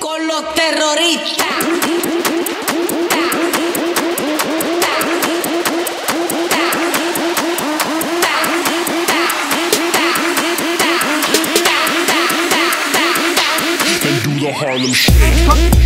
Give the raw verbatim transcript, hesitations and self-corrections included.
con los terroristas. And do the Harlem Shake.